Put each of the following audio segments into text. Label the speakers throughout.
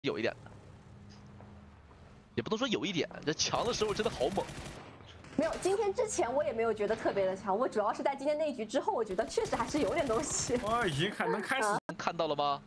Speaker 1: 有一点的，也不能说有一点，这强的时候真的好猛。
Speaker 2: 没有，今天之前我也没有觉得特别的强，我主要是在今天那一局之后，我觉得确实还是有点东西。
Speaker 3: 哦，已经能开始
Speaker 1: 看到了吗？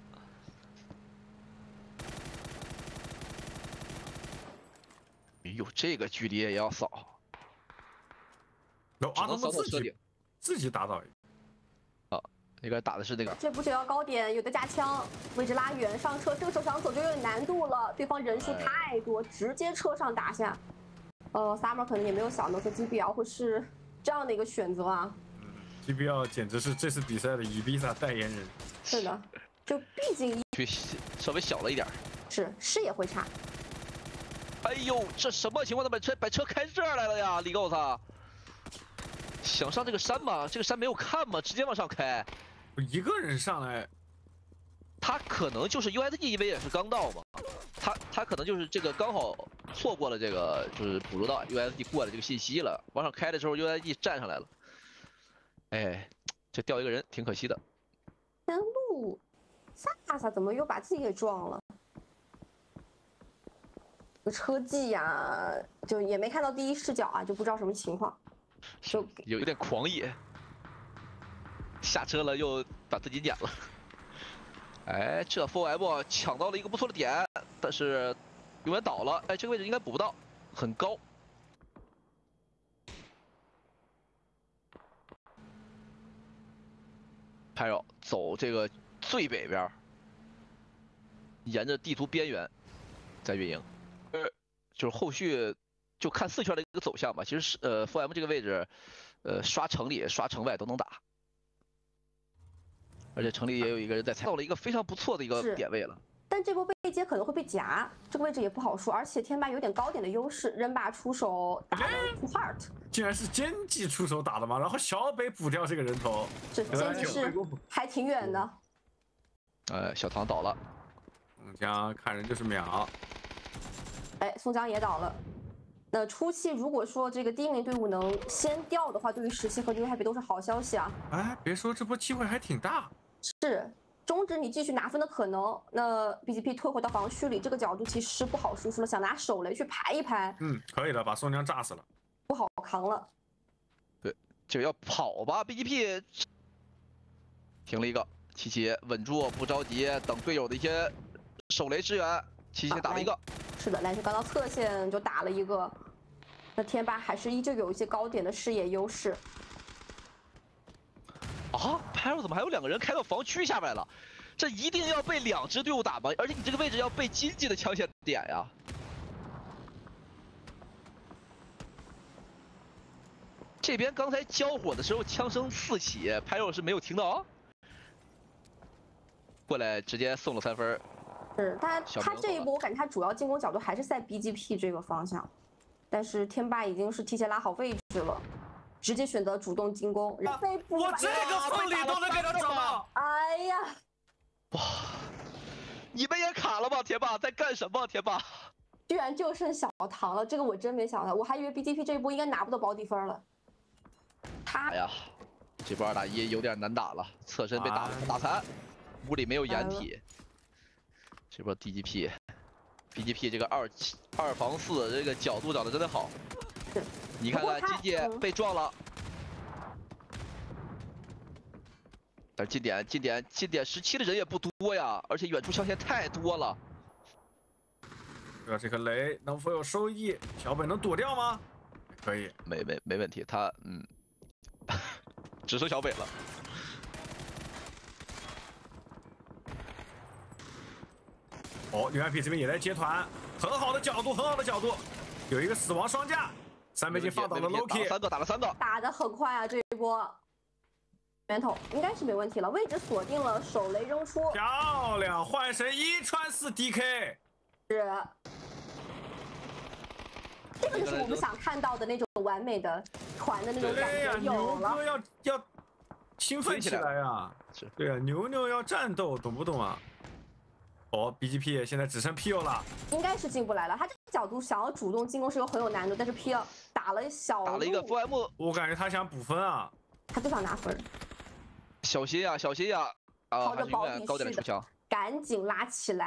Speaker 1: 哎呦，这个距离也要扫，
Speaker 3: 有阿童木自己打倒一个。
Speaker 1: 应该打的是那个。
Speaker 2: 这步就要高点，有的架枪，位置拉远，上车，这个时候想走就有点难度了，对方人数太多，直接车上打下。Summer 可能也没有想到说 GBL 会是这样的一个选择啊。
Speaker 3: GBL 简直是这次比赛的伊比萨代言人。
Speaker 2: 是的，就毕竟
Speaker 1: 稍微小了一点，
Speaker 2: 是视野会差。
Speaker 1: 哎呦，这什么情况？他把车开这儿来了呀，李狗子！想上这个山吗？这个山没有看吗？直接往上开。
Speaker 3: 一个人上来，
Speaker 1: 他可能就是 USD， 因为也是刚到嘛，他可能就是这个刚好错过了这个，就是捕捉到 USD 过来这个信息了。往上开的时候 ，USD 站上来了。哎，这掉一个人，挺可惜的。
Speaker 2: 前路，萨萨怎么又把自己给撞了？车技呀，就也没看到第一视角啊，就不知道什么情况，就
Speaker 1: 有点狂野。下车了又把自己撵了。哎，这 4M 抢到了一个不错的点，但是永远倒了。哎，这个位置应该补不到，很高。Pyro 走这个最北边，沿着地图边缘在运营。就是后续就看4圈的一个走向吧。其实是4M 这个位置，刷城里、刷城外都能打。而且城里也有一个人在踩到了一个非常不错的一个点位了。
Speaker 2: 但这波被接可能会被夹，这个位置也不好说。而且天霸有点高点的优势，人把出手打了 toghter，
Speaker 3: 竟然是奸计出手打的吗？然后小北补掉这个人头，
Speaker 2: 这奸计是还挺远的。
Speaker 1: 小唐倒了，
Speaker 3: 宋江看人就是秒。
Speaker 2: 哎，宋江也倒了。那初期如果说这个第一名队伍能先掉的话，对于17和 New Happy 都是好消息啊。
Speaker 3: 哎，别说这波机会还挺大。
Speaker 2: 是，终止你继续拿分的可能。那 BGP 退回到防区里，这个角度其实不好输出了，想拿手雷去排一排。
Speaker 3: 可以的，把宋江炸死了。
Speaker 2: 不好扛了。
Speaker 1: 对，这个要跑吧 ，BGP 停了一个，琪琪稳住，不着急，等队友的一些手雷支援。琪琪打了一个。
Speaker 2: 是的，篮球刚到侧线就打了一个。那天霸还是依旧有一些高点的视野优势。
Speaker 1: 啊 ，Pyro 怎么还有2个人开到防区下面了？这一定要被2支队伍打吗？而且你这个位置要被经济的枪线点呀。这边刚才交火的时候枪声四起 ，Pyro 是没有听到啊。过来直接送了3分。
Speaker 2: 是他这一波，我感觉他主要进攻角度还是在 BGP 这个方向，但是天霸已经是提前拉好位置了，直接选择主动进攻。
Speaker 3: 我这个缝里都能给他找到！
Speaker 2: 哎呀，
Speaker 1: 哇！你们也卡了吗？天霸在干什么？天霸
Speaker 2: 居然就剩小唐了，这个我真没想到，我还以为 BGP 这一波应该拿不到保底分了。
Speaker 1: 哎呀，这波2打1有点难打了，侧身被打残，屋里没有掩体。这波 BGP 这个2防4这个角度找的真的好。你看看金姐被撞了，但是近点17的人也不多呀，而且远处枪线太多了。
Speaker 3: 这颗雷能否有收益？小北能躲掉吗？可以，
Speaker 1: 没问题，他只剩小北了。
Speaker 3: 哦，UIP 这边也来接团，很好的角度，有一个死亡双架，3倍镜放倒了 Loki，
Speaker 1: 打了3个，
Speaker 2: 打得很快啊！这一波源头应该是没问题了，位置锁定了，手雷扔出，
Speaker 3: 漂亮，幻神1穿4 DK，
Speaker 2: 是，这个就是我们想看到的那种完美的团的那种感觉，有了，
Speaker 3: 牛哥要兴奋起来呀！
Speaker 1: 是，
Speaker 3: 对啊，牛要战斗，懂不懂啊？哦 ，BGP 现在只剩 PO 了，
Speaker 2: 应该是进不来了。他这个角度想要主动进攻是个很有难度，但是 PO 打了一个
Speaker 1: 4M，
Speaker 3: 我感觉他想补分啊，
Speaker 2: 他就想拿分。
Speaker 1: 小心呀！啊，还是永远高点的出枪，
Speaker 2: 赶紧拉起来。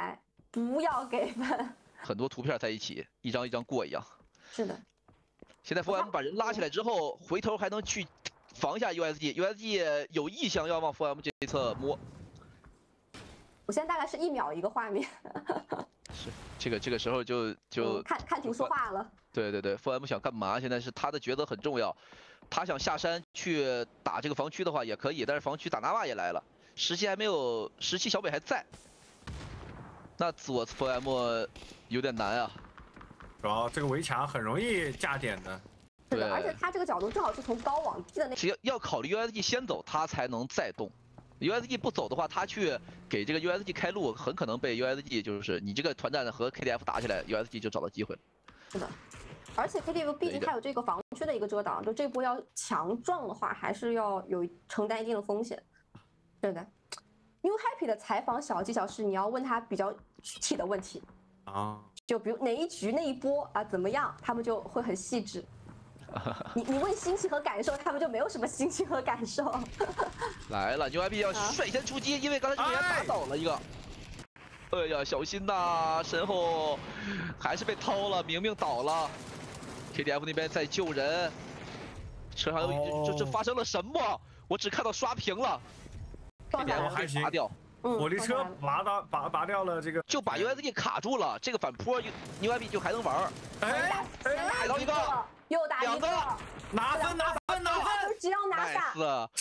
Speaker 2: 不要给分。
Speaker 1: 很多图片在一起，一张一张过一样。
Speaker 2: 是的。
Speaker 1: 现在 4M 把人拉起来之后，回头还能去防一下 USG 有意向要往 4M 这一侧摸。
Speaker 2: 我现在大概是1秒一个画面。
Speaker 1: 是这个时候就
Speaker 2: 看图说话了。
Speaker 1: 对 4M 想干嘛？现在是他的抉择很重要。他想下山去打这个防区的话也可以，但是防区打纳瓦也来了，17还没有，17小北还在。那左 4M 有点难啊。
Speaker 3: 主要这个围墙很容易架点的。
Speaker 2: 是的，而且他这个角度正好是从高往低的那。
Speaker 1: 只要考虑 USG 先走，他才能再动。USG 不走的话，他去给这个 USG 开路，很可能被 USG 就是你这个团战和 KDF 打起来 ，USG 就找到机会了。
Speaker 2: 是的，而且 KDF 毕竟它有这个防区的一个遮挡，就这波要强撞的话，还是要有承担一定的风险。对的 ，New Happy 的采访小技巧是你要问他比较具体的问题啊，就比如哪一局那一波啊怎么样，他们就会很细致。你问心情和感受，他们就没有什么心情和感受。
Speaker 1: 来了 ，New IP 要率先出击，因为刚才这个人打倒了一个。哎呀，小心呐！身后还是被掏了，明明倒了。KDF 那边在救人，车上这发生了什么？我只看到刷屏了。KDF 还拔掉。
Speaker 3: 火力车拔掉了这个，
Speaker 1: 就把 USG 卡住了。这个反坡 New IP 就还能玩。
Speaker 3: 哎，
Speaker 1: 打到一个。
Speaker 2: 又打一个，
Speaker 3: 拿分，
Speaker 2: 只要拿下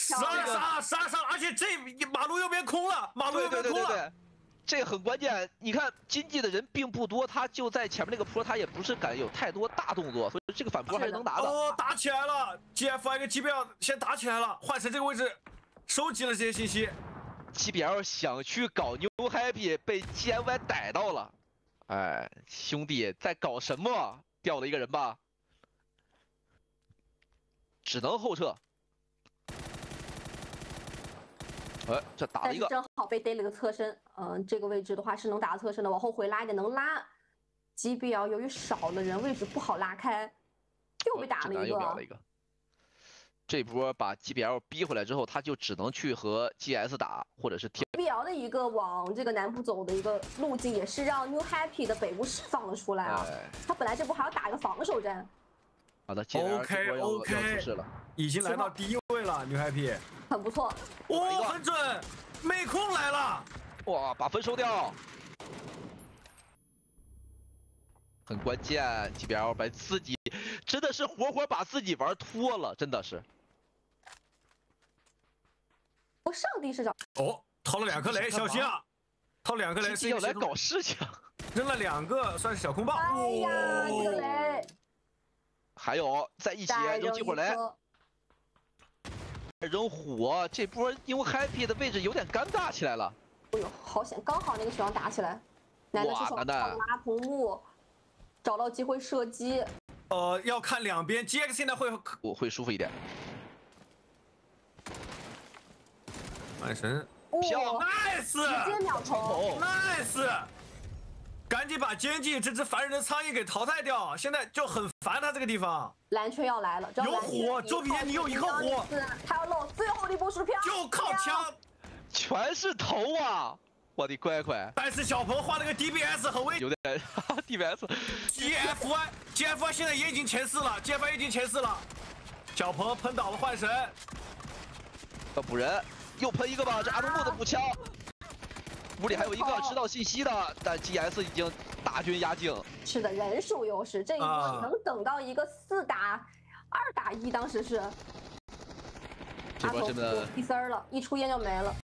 Speaker 3: ，12杀，而且这马路右边空了，
Speaker 1: 对，这个很关键。你看经济的人并不多，他就在前面那个坡，他也不是敢有太多大动作，所以这个反坡还是能拿的。
Speaker 3: 哦，打起来了 ，GFI 跟 GBL 先打起来了，换成这个位置，收集了这些信息。
Speaker 1: GBL 想去搞 New Happy， 被 GFI 逮到了。哎，兄弟在搞什么？掉了一个人吧。只能后撤。哎，这打了一个，
Speaker 2: 正好被逮了个侧身。这个位置的话是能打侧身的，往后回拉一点能拉。GBL 由于少了人，位置不好拉开，又被打了一个。
Speaker 1: 这波把 GBL 逼回来之后，他就只能去和 GS 打，或者是
Speaker 2: GBL 的一个往这个南部走的一个路径，也是让 New Happy 的北部释放了出来啊。他本来这波还要打一个防守战。
Speaker 1: 好的
Speaker 3: ，OK， 已经来到第1位了 ，New Happy，
Speaker 2: 很不错。
Speaker 3: 哦，很准，妹控来了，
Speaker 1: 哇，把分收掉，很关键。GBL 把自己真的是活把自己玩脱了，真的是。
Speaker 2: 上帝视角。
Speaker 3: 哦，掏了2颗雷，小心啊！掏2颗雷，
Speaker 1: 是要来搞事情，
Speaker 3: 扔了2个，算是小空爆。
Speaker 2: 哎呀，这个雷。
Speaker 1: 还有在一起扔激火雷，扔火，这波 New Happy 的位置有点尴尬起来了。
Speaker 2: 哎呦，好险，刚好那个血王打起来，男的是双拉同木，找到机会射击。
Speaker 3: 要看两边 ，GX 现在
Speaker 1: 会舒服一点。
Speaker 3: 满神，
Speaker 1: 漂亮
Speaker 3: ，nice，
Speaker 2: 直接秒头
Speaker 3: ，nice。赶紧把奸计这只烦人的苍蝇给淘汰掉，现在就很烦他这个地方。
Speaker 2: 蓝圈要来了，
Speaker 3: 有火，周笔言你有1颗火，
Speaker 2: 他要漏最后的一波薯条，
Speaker 3: 就靠枪，
Speaker 1: 全是头啊！我的乖乖！
Speaker 3: 但是小鹏换了个 DBS 很危，
Speaker 1: 有点DBS。
Speaker 3: GFY 现在也已经前4了 ，GFY 已经前4了。小鹏喷倒了幻神，
Speaker 1: 要补人，又喷一个吧，这阿童木的补枪。屋里还有一个知道信息的，但 GS 已经大军压境。
Speaker 2: 是的，人数优势，这一波能等到一个4打2打1，当时是。
Speaker 1: 这波真的
Speaker 2: 第3了，一出烟就没了。